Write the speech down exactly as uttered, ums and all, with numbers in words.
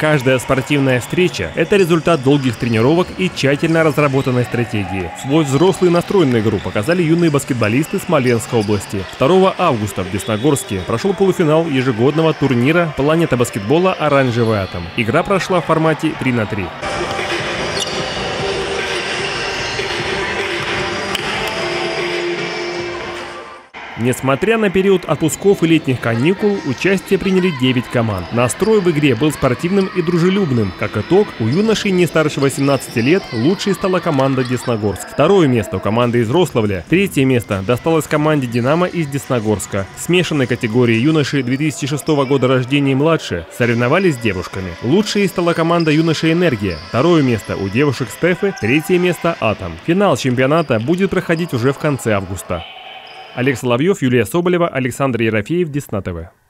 Каждая спортивная встреча – это результат долгих тренировок и тщательно разработанной стратегии. Свой взрослый настроенную игру показали юные баскетболисты Смоленской области. второго августа в Десногорске прошел полуфинал ежегодного турнира «Планета баскетбола. Оранжевый атом». Игра прошла в формате три на три. Несмотря на период отпусков и летних каникул, участие приняли девять команд. Настрой в игре был спортивным и дружелюбным. Как итог, у юношей не старше восемнадцати лет лучшей стала команда Десногорск. Второе место у команды из Рославля. Третье место досталось команде «Динамо» из Десногорска. В смешанной категории юношей две тысячи шестого года рождения и младше соревновались с девушками. Лучшей стала команда юношей «Энергия». Второе место у девушек «Стефы», третье место «Атом». Финал чемпионата будет проходить уже в конце августа. Олег Соловьев, Юлия Соболева, Александр Ерофеев, Десна ТВ.